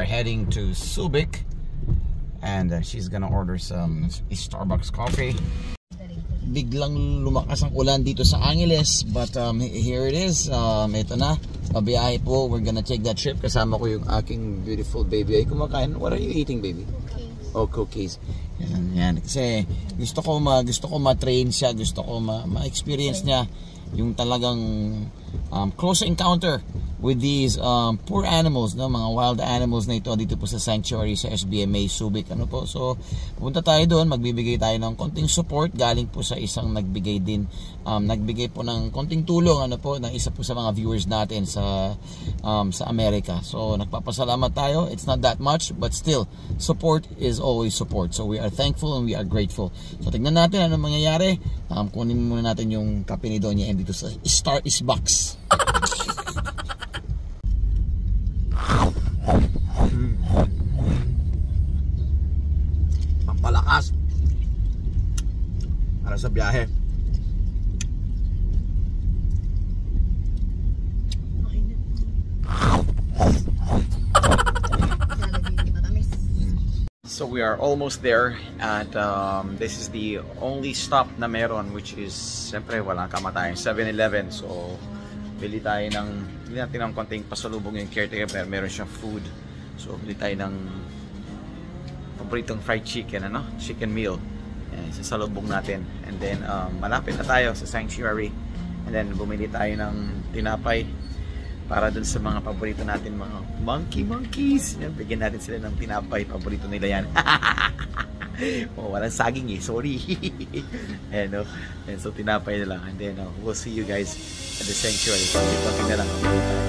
heading to Subic, and she's gonna order some Starbucks coffee. Biglang lumakas ang ulan dito sa Angeles, but here it is. Ito na, pabiyahe po. We're gonna take that trip. Kasama ko yung aking beautiful baby. Ay kumakain. What are you eating, baby? Cookies. Oh, cookies. Yan. Kasi gusto ko ma-train siya, gusto ko ma-experience niya yung talagang close encounter with these poor animals, no? Mga wild animals na ito dito po sa sanctuary sa SBMA Subic, ano po. So pupunta tayo doon, magbibigay tayo ng konting support galing po sa isang nagbigay po ng konting tulong, ano po, ng isa po sa mga viewers natin sa Amerika. So nagpapasalamat tayo. It's not that much, but still support is always support. So we are thankful and we are grateful. So tignan natin ano mangyayari. Kunin muna natin yung kape ni Doña M dito sa Starbucks. Pampalakas para sa biyahe. So we are almost there, and this is the only stop na meron, which is siyempre walang kamatayan, 7-Eleven. So bili natin ng konting pasalubong yung caretaker, meron siyang food. So bili tayo ng paboritong fried chicken, chicken meal. Sasalubong natin, and then malapit na tayo sa sanctuary, and then bumili tayo ng tinapay para dun sa mga paborito natin, mga monkeys. Yan, bigyan natin sila ng tinapay, paborito nila yan. Oh, walang saging sorry. And so tinapay na lang, and then we'll see you guys at the sanctuary. Konting na lang.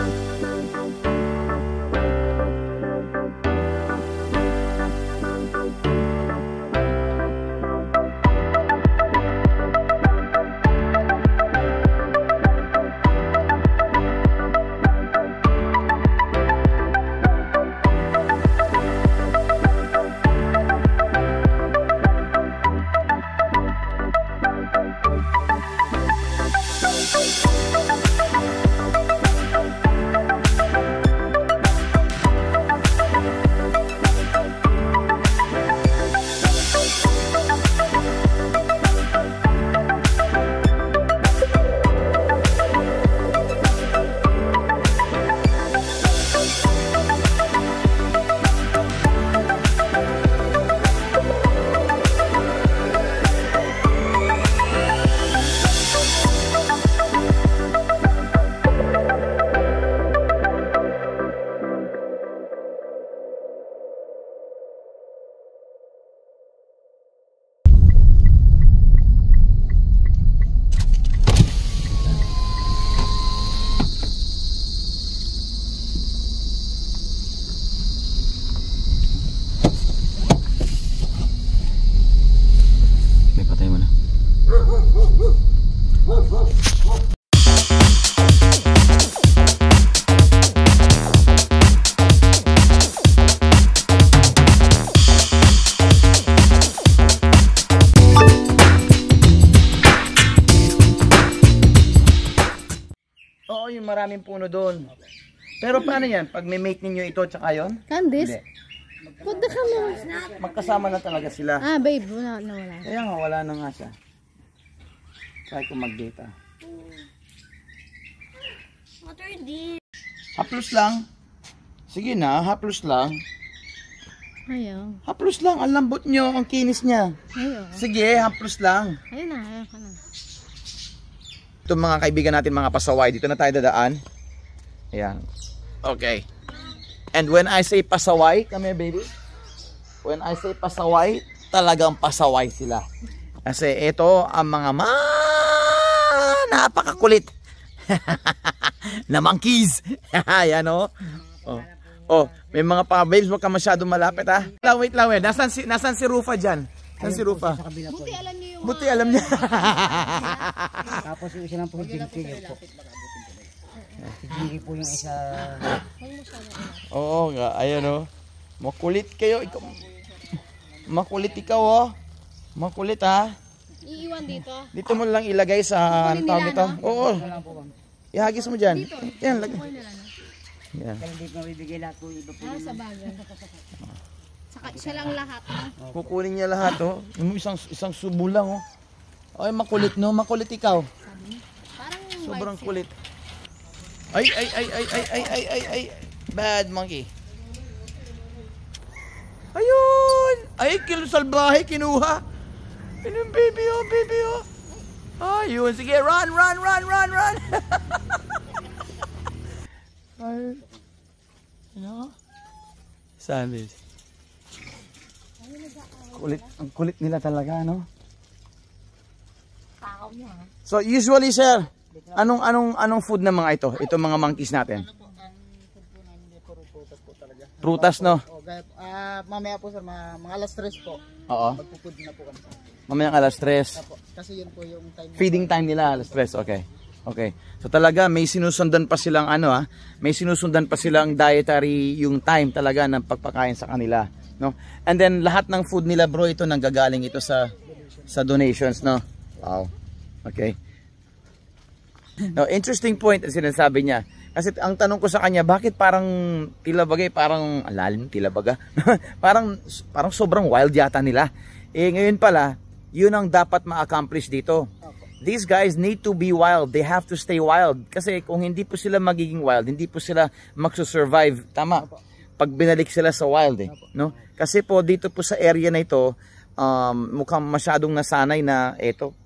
Maraming puno doon. Pero paano yan? Pag may mate ninyo ito tsaka yun? Candice? Punta ka mo. Magkasama na talaga sila. Ah, babe. Wala. Kaya nga, wala na nga siya. Try ko mag-data. What are these? Haplos lang. Sige na, haplos lang. Ayaw. Haplos lang. Ang lambot nyo, ang kinis niya. Ayaw. Sige, haplos lang. Ayaw ka na. Ito mga kaibigan natin, mga pasaway, dito na tayo dadaan. Ayan. Okay. And when I say pasaway, come here baby. When I say pasaway, talagang pasaway sila. Kasi ito ang mga napakakulit na monkeys. Ayan o. May mga pa-babes, wag ka masyado malapit ha. Wait lang. Nasaan si Rufa dyan? Nasaan si Rufa? Buti alam niyo yung... Buti alam niya. Tapos yung isa lang po yung Jinky po. Si Jinky po yung isa. Oo nga, ayan o. Makulit kayo. Makulit ikaw o. Makulit ha. Iiwan dito. Dito mo lang ilagay sa ano tawag dito. Oo. Ihagis mo dyan. Yan, lagay. Yeah. Kaya hindi ko mabibigay lahat po. Iba po Ah, sa bagay. Saka siya lang lahat, no? Kukunin niya lahat, oh. Yung isang subo lang, oh. Ay, makulit, no? Makulit ikaw. Parang Sobrang white kulit. Ay. Bad monkey. Ayun! Ay, salbahe, kinuha. Ayun, baby, oh. Ayun, sige, run. Ay. Ano? Savage. Kulit, ang kulit nila talaga, no? tao niya. So, usually, sir, anong food ng mga ito? Itong mga monkeys natin? Prutas, no? Mamaya po sir, mga alas 3 po. Oo. Magpupud na po kami. Mamaya alas 3. Kasi yun po yung time. Feeding time nila, alas 3. Okay. So talaga may sinusundan pa silang may sinusundan pa silang dietary yung time talaga ng pagpakain sa kanila, no? And then lahat ng food nila, bro, ito nanggagaling ito sa donations, no? Wow. Okay. No, interesting point ang sinasabi niya. Kasi ang tanong ko sa kanya, bakit parang tila baga? parang sobrang wild yata nila. Ngayon pala, yun ang dapat ma-accomplish dito. These guys need to be wild. They have to stay wild. Kasi kung hindi po sila magiging wild, hindi po sila magsusurvive. Tama. Pag binalik sila sa wild, no? Kasi po dito po sa area na ito, mukhang masyadong nasanay na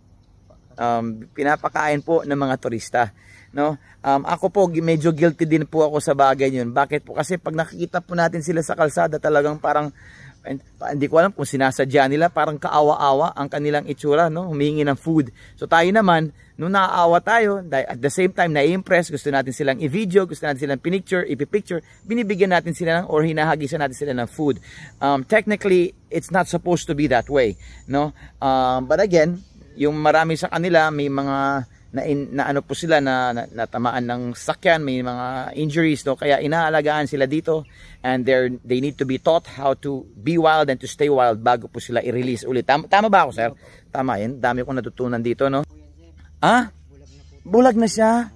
pinapakain po ng mga turista, no? Ako po medyo guilty din po ako sa bagay yun. Bakit po? Kasi pag nakikita po natin sila sa kalsada, talagang parang hindi ko alam kung sinasadya nila, parang kaawa-awa ang kanilang itsura, no? Humihingi ng food. So tayo naman, nung naaawa tayo, at the same time na-impress, gusto natin silang i-video, gusto natin silang ipipicture, binibigyan natin sila or hinahagisan natin sila ng food. Technically, it's not supposed to be that way, no? But again, yung marami sa kanila, may mga po sila na natamaan ng sakyan, may mga injuries, no? Kaya inaalagaan sila dito, and they need to be taught how to be wild and to stay wild bago po sila i-release ulit. Tama ba ako, sir? Tama yan. Dami kong natutunan dito, no? Bulag na siya?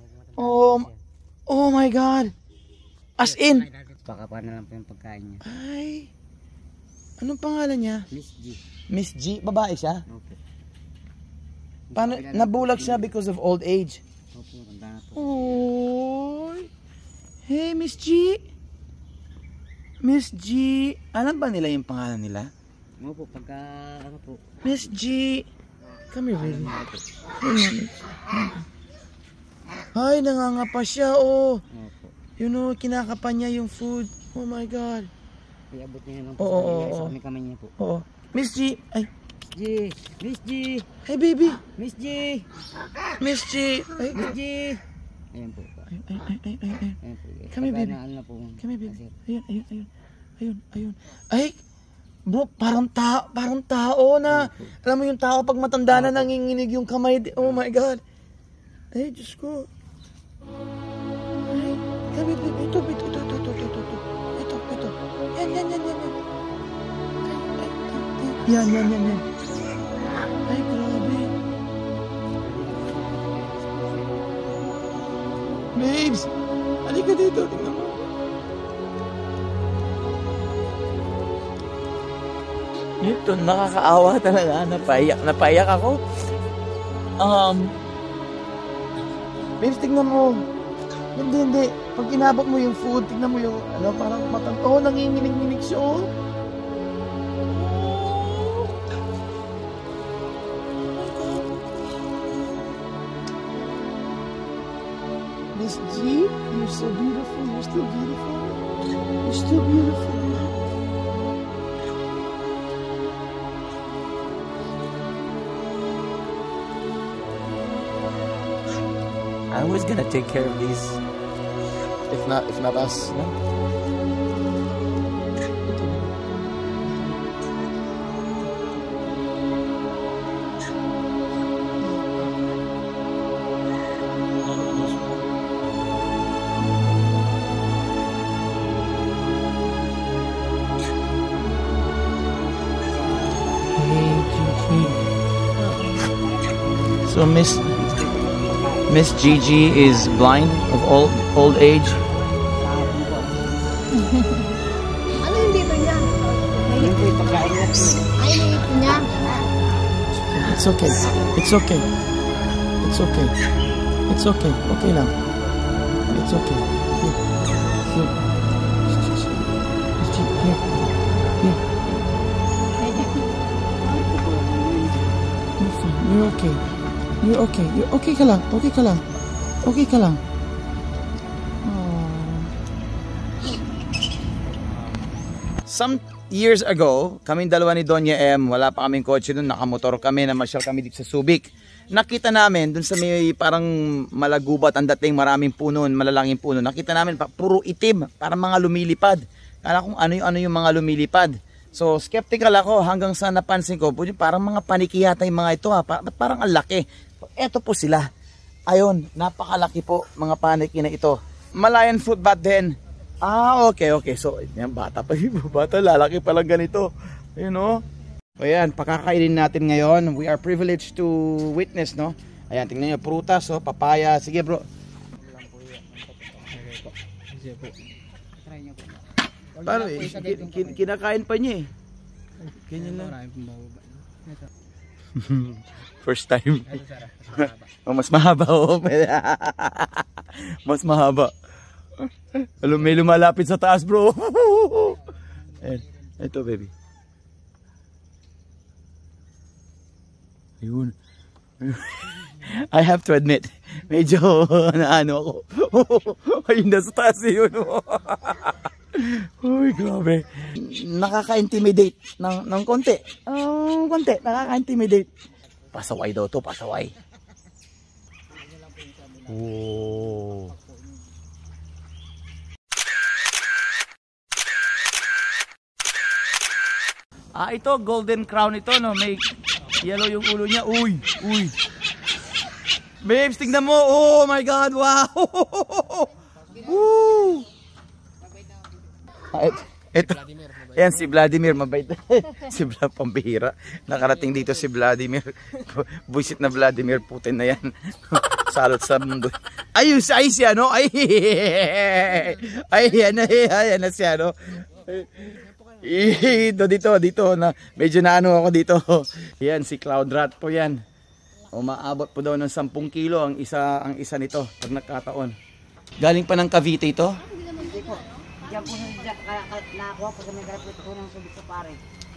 Oh my God. As in? Baka pa na lang po yung pagkain niya. Ay. Anong pangalan niya? Miss G. Miss G? Babae siya? Okay. Paano, nabulag siya because of old age? Opo, tanda na po. Oy. Hey, Miss G. Miss G. Alam ba nila yung pangalan nila? Opo, pagka po. Miss G. Come here, baby. Ay, nangangapa siya, oh. Opo. You know, kinakapan niya yung food. Oh my God. Iabot niya naman po. Oo. Sa kamay niya po. Oo. Miss G. Ay. Miss G. Hey, baby. Miss G. Miss G. Ay. Miss G. Ayan po. Ay. Ayan po. Kami, baby. Kami, baby. Ayun. Ay, bro, parang tao na. Alam mo yung tao pag matanda na nanginginig yung kamay. Oh my God. Ay, Diyos ko. Ay, kami, baby. Ito. Yan. Yan. Ay, grabe. Babes, halika dito. Tingnan mo. Ito, nakakaawa talaga. Napaiyak ako. Babes, tingnan mo. Hindi. Pag inabot mo yung food, tingnan mo yung, parang nanginginig-nginig siya, oh. Miss G, you're so beautiful. You're still beautiful. I was gonna take care of these, if not us. No? So Miss Gigi is blind of old age. Ano yung dito niya? Ayun po yung pagkain niya. Ay, yung ito niya. It's okay. It's okay. It's okay. It's okay. Okay lang. It's okay. Here. Here. Here. You're okay. You're okay. You're okay ka lang. Okay ka lang. Okay ka lang. Some years ago, kaming dalawa ni Doña M, wala pa kaming kotse doon, nakamotor kami, namasyal kami dito sa Subic. Nakita namin doon sa may parang malagubat ang dating, maraming puno, malalanging puno. Nakita namin puro itim, parang mga lumilipad. Kala kung ano yung mga lumilipad. So skeptical ako hanggang sa napansin ko, parang mga paniki yata yung mga ito ha, parang ang laki. Eto po sila. Ayun, napakalaki po mga paniki na ito. Malayan fruit bat din. Okay. So, yan, bata pa yung bata, lalaki pala ganito. Ayun, no? Ayan, pakakainin natin ngayon. We are privileged to witness, no? Ayan, tingnan nyo, prutas, oh, papaya. Sige, bro. Paano, kinakain pa niya, eh. Ganyan lang. First time. Oh, mas mahaba, oh. Mas mahaba. Alam, may lumalapit sa taas, bro. Ayan. Ito, baby. Ayun. I have to admit, medyo naano ako. Ayun, nasa taas yun. Uy, grabe. Nakaka-intimidate ng konti. Konti, nakaka-intimidate. Pasaway daw to, pasaway. Oh. Ito, golden crown ito, no? May yellow yung ulo niya. Uy. Babes, tingnan mo. Oh my God, wow. Woo. Ito. Ayan, si Vladimir, mabait. Si pambihira. Nakarating dito si Vladimir. Buisit na Vladimir Putin na yan. Salot sa mundo. Ayun, ay siya, no? Ay, yan na siya, no? Dito na medyo naano ako dito. Yan si Cloud Rat po yan. Umaabot po daw ng 10 kilo ang isa nito pag nagkataon. Galing pa ng Cavite ito? Hindi po. Diyan po nakakuha po sa may garapit po ng Subic sa pare.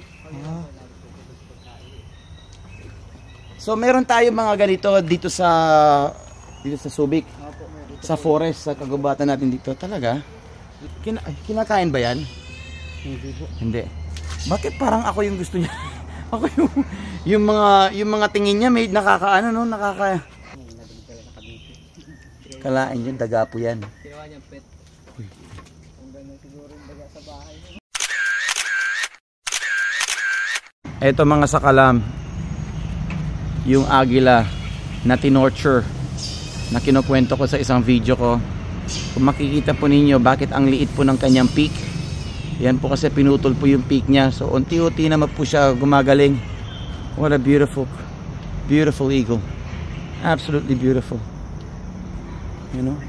So meron tayo mga ganito dito sa Subic. Sa forest, sa kagubatan natin dito. Talaga? Kinakain ba yan? Hindi po. Hindi. Bakit parang ako yung gusto niya? Ako yung mga tingin niya may nakakaano, no, kalain yun, daga po yan. Ito mga sakalam, yung agila na tinorture na kinukwento ko sa isang video ko. Kung makikita po ninyo bakit ang liit po ng kanyang peak. Yan po kasi pinutol po yung peak niya. So unti-unti naman po siya gumagaling. What a beautiful eagle. Absolutely beautiful. You know?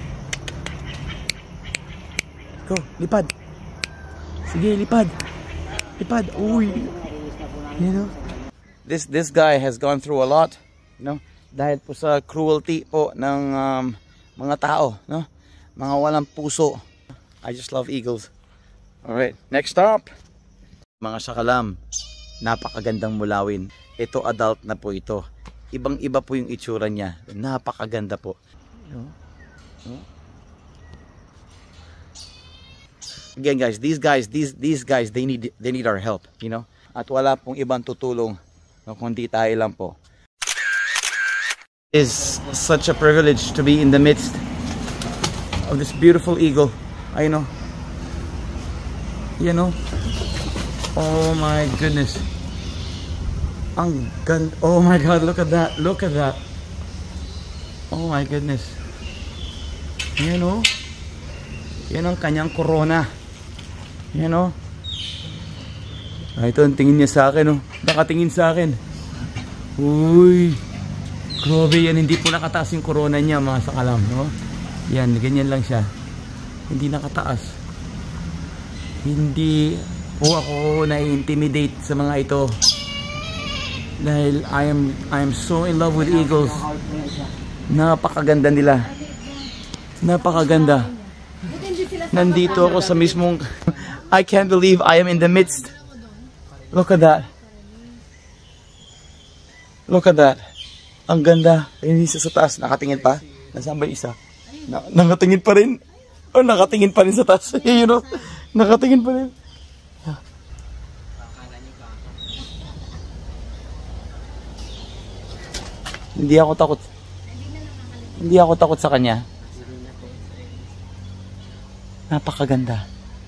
Go, lipad. Sige, lipad. Lipad. Uy. You know? This guy has gone through a lot, you know, dahil po sa cruelty po ng mga tao, no? Mga walang puso. I just love eagles. Alright, next stop. Mga sakalam, napakagandang mulawin. Ito adult na po ito. Ibang-iba po yung itsura niya. Napakaganda po. Again guys, these guys, they need our help, you know. At wala pong ibang tutulong, no, kundi tayo lang po. It is such a privilege to be in the midst of this beautiful eagle. I know. You know, oh my goodness, oh my God, look at that, oh my goodness, you know, yan ang kanyang corona, you know, ito ang tingin niya sa akin, oh, nakatingin sa akin, uy, grabe yan, hindi po nakataas yung corona niya mga sakalam, no? Yan, ganyan lang siya, hindi nakataas. Hindi po ako na-intimidate sa mga ito. Dahil I am so in love with eagles. Napakaganda nila. Napakaganda. Nandito ako sa mismong I can't believe I am in the midst. Look at that. Look at that. Ang ganda. Ayun isa sa taas. Nakatingin pa. Nasaan ba isa? Nakatingin pa rin. Oh, nakatingin pa rin sa taas. You know? Nakatingin pa rin. Hindi ako takot. Hindi ako takot sa kanya. Napakaganda.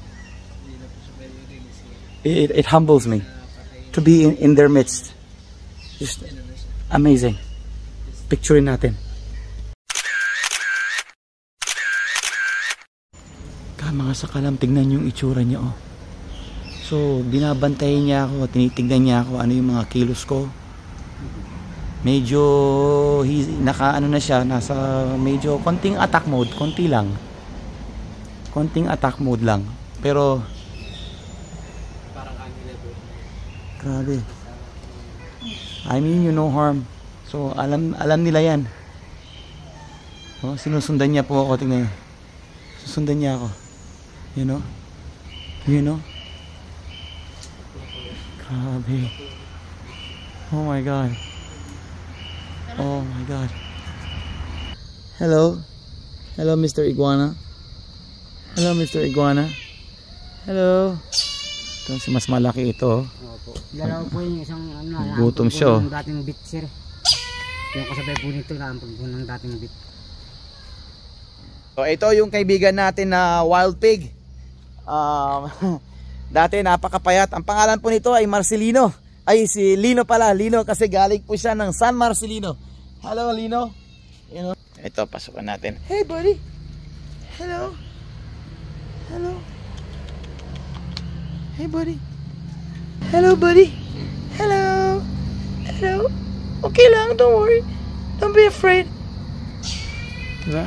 It humbles me to be in their midst. Just amazing. Picturein natin. Mga sakalam, tignan yung itsura niya, oh. So, binabantayan niya ako, tinitignan niya ako, ano yung mga kilos ko. Medyo, naka-ano na siya, nasa medyo konting attack mode, konti lang. Konting attack mode lang. Pero, grabe. I mean you no harm. So, alam nila yan. Oh, sinusundan niya po ako, tignan niyo. Susundan niya ako. You know? You know? Grabe. Oh my God. Oh my God. Hello? Hello, Mr. Iguana? Hello, Mr. Iguana? Hello? Ito, si mas malaki ito. Opo. Dalawa po yung isang gutom siya. Ng dating bit, sir. Yung kasabay po nito na ang pagbuno ng dating bit. So, ito yung kaibigan natin na wild pig. Dati napakapayat. Ang pangalan po nito ay Marcelino. Ay si Lino pala. Lino kasi galing po siya ng San Marcelino. Hello Lino. You know? Ito pasukan natin. Hey buddy. Hello. Hello. Hey buddy. Hello buddy. Hello. Hello. Okay lang, don't worry. Don't be afraid. Diba?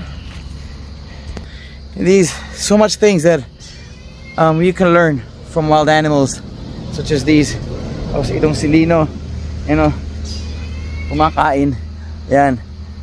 These so much things that you can learn from wild animals such as these. Tapos itong si Lino, you know, kumakain. Yan.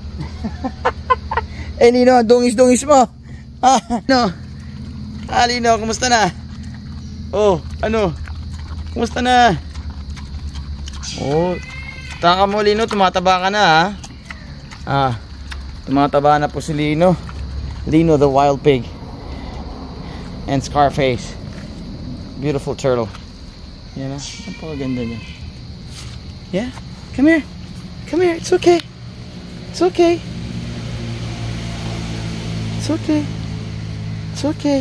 Eh Lino, dungis-dungis mo. No. Lino, kumusta na? Oh, ano? Kumusta na? Oh, taka mo Lino, tumataba ka na ha. Tumataba na po si Lino. Lino the wild pig. And Scarface. Beautiful turtle. You know? Napakaganda niya. Yeah? Come here. Come here. It's okay. It's okay. It's okay. It's okay.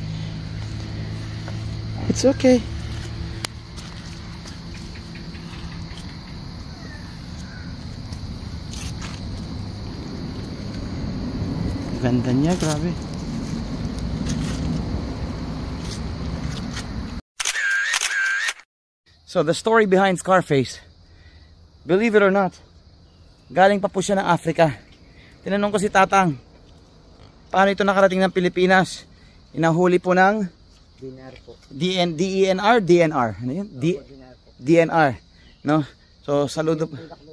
It's okay. Ganda niya, grabe. So the story behind Scarface, believe it or not, galing pa po siya ng Africa. Tinanong ko si Tatang, paano ito nakarating ng Pilipinas? Inahuli po ng DNR po. DNR? DNR. Ano yun? DNR. No? So saludo po.